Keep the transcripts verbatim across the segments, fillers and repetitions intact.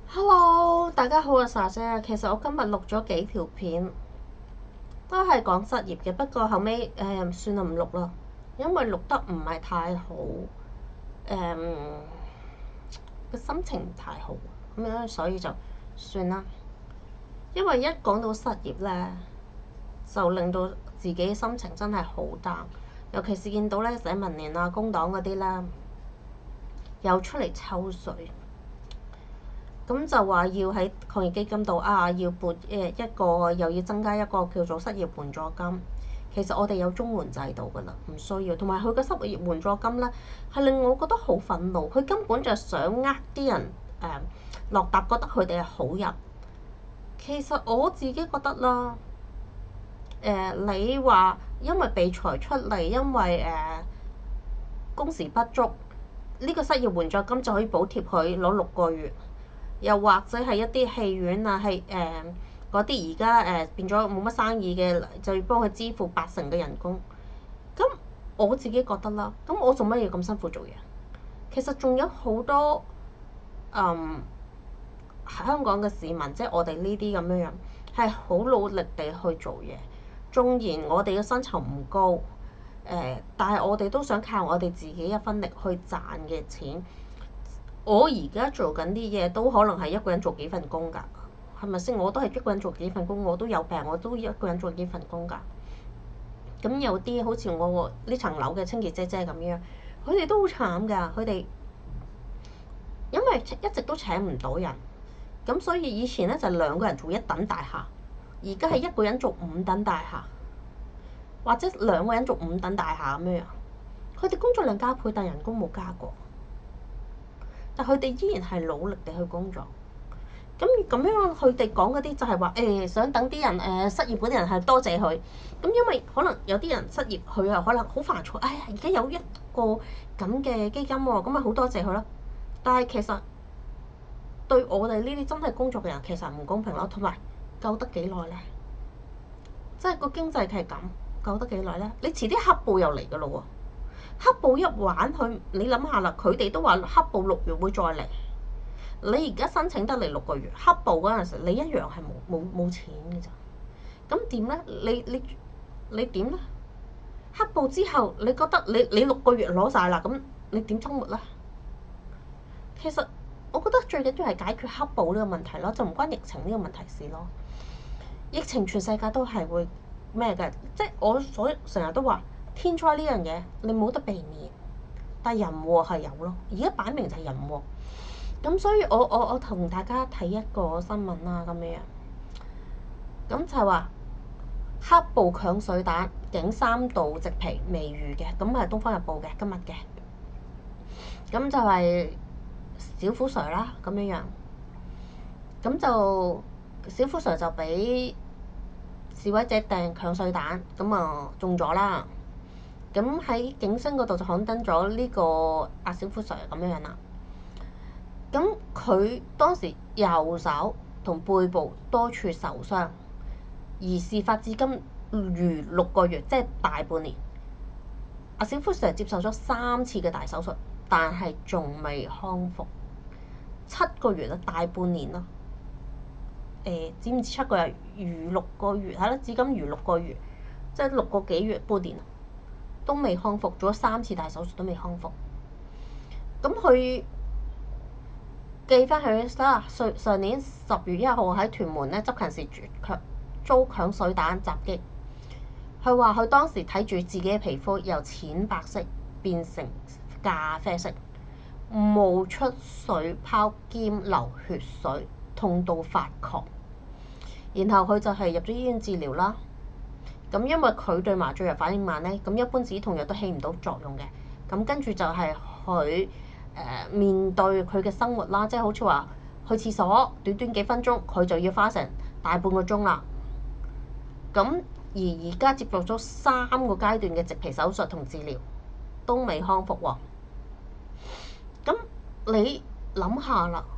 Hello，大家好啊，莎姐。其實我今日錄咗幾條片，都係講失業嘅，不過後尾誒、呃、算啦，唔錄啦，因為錄得唔係太好，誒個心情唔太好，咁樣所以就算啦。因為一講到失業咧，就令到自己心情真係好 down，尤其是見到咧社民連啊、工黨嗰啲啦，又出嚟抽水。咁就話要喺抗疫基金度啊，要撥誒一個，又要增加一個叫做失業援助金。其實我哋有綜援制度㗎啦，唔需要。同埋佢嘅失業援助金咧，係令我覺得好憤怒。佢根本就係想呃啲人誒落搭，覺得佢哋係好人。其實我自己覺得啦，誒、呃、你話因為被裁出嚟，因為誒、呃、工時不足，呢、這個失業援助金就可以補貼佢攞六個月。又或者係一啲戲院啊，係誒嗰啲而家誒變咗冇乜生意嘅，就要幫佢支付八成嘅人工。咁我自己覺得啦，咁我做乜要咁辛苦做嘢？其實仲有好多嗯香港嘅市民，即係我哋呢啲咁樣樣，係好努力地去做嘢。縱然我哋嘅薪酬唔高，誒、呃，但係我哋都想靠我哋自己一分力去賺嘅錢。我而家做緊啲嘢都可能係一個人做幾份工㗎，係咪先？我都係一個人做幾份工，我都有病，我都一個人做幾份工㗎。咁有啲好似我呢層樓嘅清潔姐姐咁樣，佢哋都好慘㗎。佢哋因為一直都請唔到人，咁所以以前咧就兩個人做一等大廈，而家係一個人做五等大廈，或者兩個人做五等大廈咁樣。佢哋工作量加倍，但人工冇加過，但佢哋依然係努力地去工作。咁咁樣佢哋講嗰啲就係話誒想等啲人誒、呃、失業嗰啲人係多謝佢。咁因為可能有啲人失業，佢又可能好煩躁，哎呀而家有一個咁嘅基金喎，咁咪好多謝佢咯。但係其實對我哋呢啲真係工作嘅人，其實唔公平咯。同埋救得幾耐呢？即係個經濟係咁救得幾耐呢？你遲啲黑暴又嚟㗎咯喎！黑暴一玩佢，你諗下啦，佢哋都話黑暴六月會再嚟。你而家申請得嚟六個月，黑暴嗰陣時你一樣係冇冇冇錢嘅咋？咁點呢？你你你點呢？黑暴之後，你覺得你你六個月攞晒啦，咁你點生活呢？其實我覺得最緊要係解決黑暴呢個問題咯，就唔關疫情呢個問題事咯。疫情全世界都係會咩嘅？即係我所成日都話天災呢樣嘢你冇得避免，但係人禍係有咯。而家擺明就係人禍。咁所以我我我同大家睇一個新聞啦，咁樣，咁就係話黑暴搶水彈，警三度直皮未遇嘅，咁係《東方日報》嘅今日嘅，咁就係小虎 Sir 啦，咁樣樣，咁就小虎 Sir 就俾示威者掟搶水彈，咁啊中咗啦，咁喺警聲嗰度就刊登咗呢個阿小虎 Sir 咁樣樣啦。咁佢當時右手同背部多處受傷，而事發至今逾六個月，即係大半年。阿小夫 Sir 接受咗三次嘅大手術，但係仲未康復。七個月啦，大半年啦。誒、呃，知唔知七個月逾六個月？係啦，至今逾六個月，即係六個幾月，半年都未康復，做咗三次大手術都未康復。咁佢記翻去啦，上上年十月一號喺屯門咧執勤時遭鏹水彈襲擊。佢話佢當時睇住自己嘅皮膚由淺白色變成咖啡色，冒出水泡兼流血水，痛到發狂。然後佢就係入咗醫院治療啦。咁因為佢對麻醉藥反應慢咧，咁一般止痛藥都起唔到作用嘅。咁跟住就係佢誒面對佢嘅生活啦，即係好似話去廁所短短幾分鐘，佢就要花成大半個鐘啦。咁而而家接受咗三個階段嘅植皮手術同治療，都未康復喎。咁你諗下啦，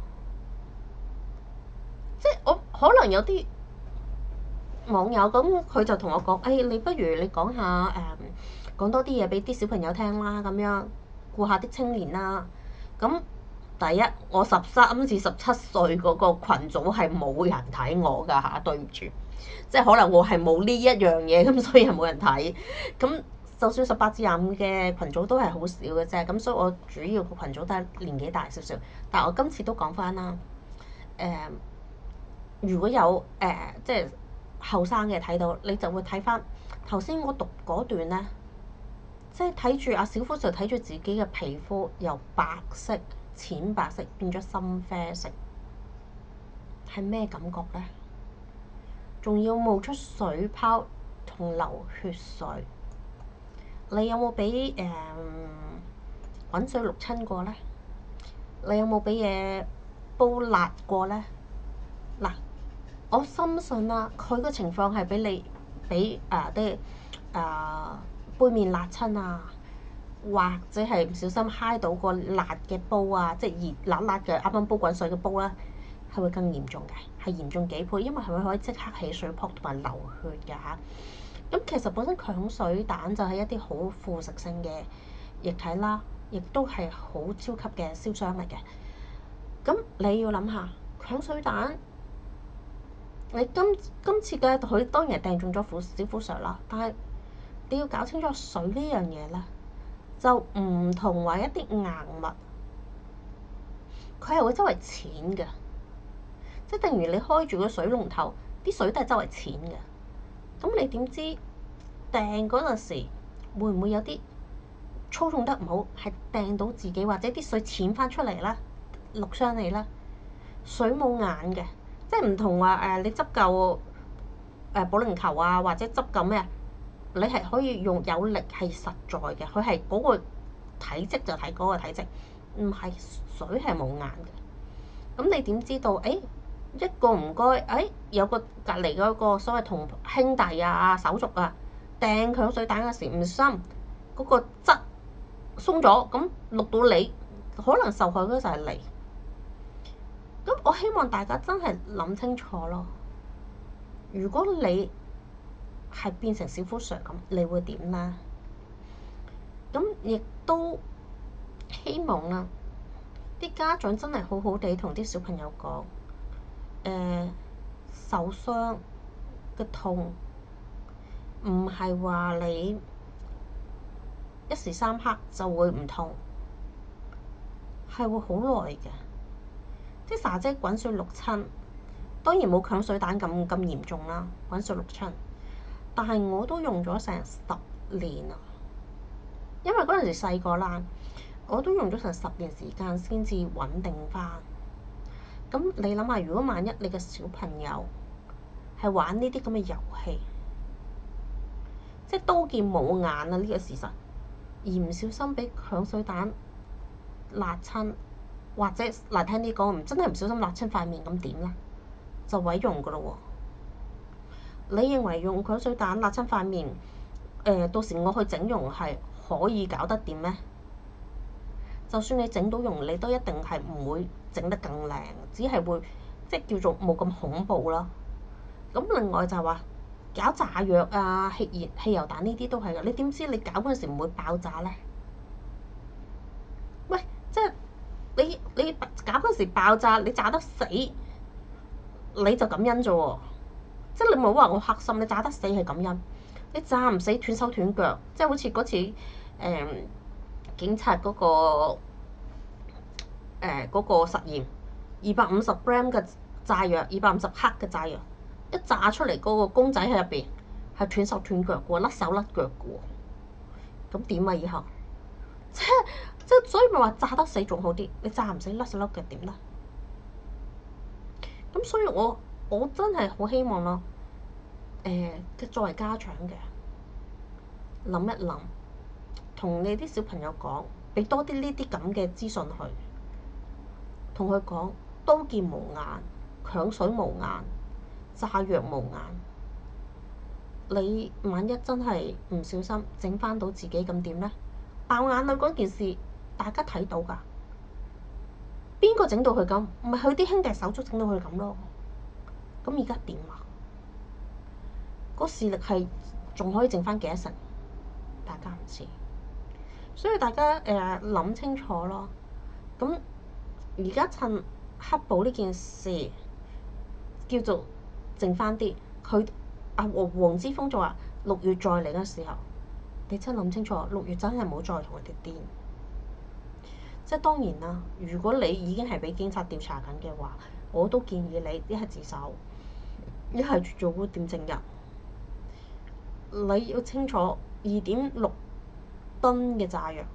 即係我可能有啲網友咁，佢就同我講：誒、哎，你不如你講下誒，講、嗯、多啲嘢俾啲小朋友聽啦，咁樣顧下啲青年啦。咁第一，我十三至十七歲嗰個羣組係冇人睇我㗎嚇，對唔住，即係可能我係冇呢一樣嘢，咁所以係冇人睇。咁就算十八至廿五嘅群組都係好少嘅啫，咁所以我主要個群組都係年紀大少少。但係我今次都講翻啦，誒、呃，如果有誒、呃、即係後生嘅睇到，你就會睇翻頭先我讀嗰段咧，即係睇住阿小夫就睇住自己嘅皮膚由白色、淺白色變咗深啡色，係咩感覺呢？仲要冒出水泡同流血水，你有冇俾誒滾水淥親過呢？你有冇俾嘢煲辣過呢？嗱，我深信啊，佢個情況係俾你俾誒啲誒杯麵辣親啊，或者係唔小心揩到個辣嘅煲啊，即係熱辣辣嘅啱啱煲滾水嘅煲啦，係會更嚴重嘅，係嚴重幾倍，因為係會可以即刻起水泡同埋流血㗎嚇。咁其實本身強水蛋就係一啲好腐蝕性嘅液體啦，亦都係好超級嘅燒傷嚟嘅。咁你要諗下，強水蛋，你今今次嘅佢當然係掟中咗虎小虎 Sir 啦，但係你要搞清楚水呢樣嘢咧，就唔同話一啲硬物，佢係會周圍濺嘅，即係正如你開住個水龍頭，啲水都係周圍濺嘅。咁你點知掟嗰陣時會唔會有啲操縱得唔好，係掟到自己或者啲水濺翻出嚟咧，淥傷你咧？水冇眼嘅，即係唔同話誒、呃，你執嚿誒保齡球啊，或者執嚿咩，你係可以用有力係實在嘅，佢係嗰個體積就睇嗰個體積，唔係水係冇眼嘅。咁你點知道？誒、欸、一個唔該，誒、欸、有個隔離嗰個所謂同兄弟啊、手足啊，掟強水彈嗰時唔小心嗰個質鬆咗，咁淥到你，可能受害嗰就係你。咁我希望大家真係諗清楚咯。如果你係變成小夫 Sir 咁，你會點呢？咁亦都希望啦，啲家長真係好好地同啲小朋友講，誒、呃、受傷嘅痛唔係話你一時三刻就會唔痛，係會好耐嘅。啲沙姐滾水淥親，當然冇強水蛋咁咁嚴重啦，滾水淥親。但係我都用咗成十年啊，因為嗰陣時細個啦，我都用咗成十年時間先至穩定翻。咁你諗下，如果萬一你嘅小朋友係玩呢啲咁嘅遊戲，即係刀劍冇眼啊呢個事實，而唔小心俾強水蛋辣親，或者難聽啲講，唔真係唔小心辣親塊面，咁點咧？就毀容噶咯喎！你認為用強水蛋辣親塊面，誒、呃、到時我去整容係可以搞得掂咩？就算你整到容，你都一定係唔會整得更靚，只係會即係叫做冇咁恐怖啦。咁另外就係話搞炸藥啊、汽熱汽油彈呢啲都係㗎，你點知你搞嗰陣時唔會爆炸咧？喂，即係你你搞嗰陣時爆炸，你炸得死你就感恩啫喎！即係你冇話我黑心，你炸得死係感恩，你炸唔死斷手斷腳，即係好似嗰次誒、呃、警察嗰、嗰個誒嗰、呃嗰個實驗，二百五十 gram 嘅炸藥，二百五十克嘅炸藥，一炸出嚟嗰個公仔喺入邊係斷手斷腳嘅喎，甩手甩腳嘅喎，咁點啊以後？即係即係，所以咪話炸得死仲好啲，你炸唔死甩手甩腳點咧？咁所以我我真係好希望咯，誒、呃，作為家長嘅諗一諗，同你啲小朋友講，俾多啲呢啲咁嘅資訊佢，同佢講刀劍無眼，強水無眼，炸藥無眼。你萬一真係唔小心整翻到自己咁點咧？爆眼女嗰件事，大家睇到㗎。邊個整到佢咁？唔係佢啲兄弟手足整到佢咁咯。咁而家點啊？個視力係仲可以剩翻幾多成？大家唔知，所以大家誒諗、呃、清楚咯。咁而家趁黑暴呢件事叫做剩翻啲，佢阿黃黃之鋒就話六月再嚟嘅時候，你真係諗清楚，六月真係唔好再同佢哋癲。即係當然啦，如果你已經係俾警察調查緊嘅話，我都建議你一係自首，一係做污點證人。你要清楚二點六噸嘅炸藥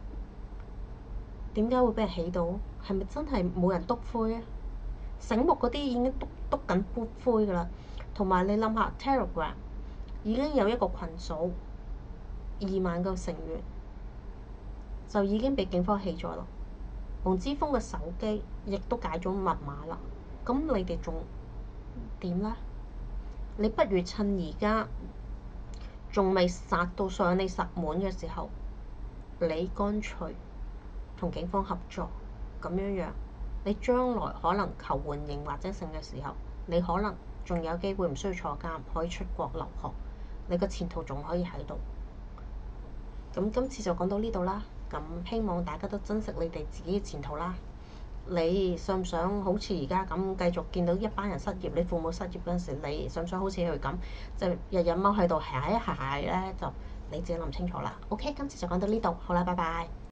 點解會俾人起到？係咪真係冇人篤灰啊？醒目嗰啲已經篤篤緊篤灰㗎啦。同埋你諗下 Telegram 已經有一個群組二萬個成員，就已經被警方起咗啦。黃之鋒嘅手機亦都解咗密碼啦。咁你哋仲點呢？你不如趁而家仲未殺到上你實門嘅時候，你乾脆同警方合作，咁樣樣你將來可能求緩刑或者剩嘅時候，你可能仲有機會唔需要坐監，可以出國留學，你個前途仲可以喺度。咁今次就講到呢度啦。咁希望大家都珍惜你哋自己嘅前途啦。你想唔想好似而家咁繼續見到一班人失業？你父母失業嗰陣時，你想唔想好似佢咁，就日日踎喺度鞋一鞋咧？就你自己諗清楚啦。OK，今次就講到呢度，好啦，拜拜。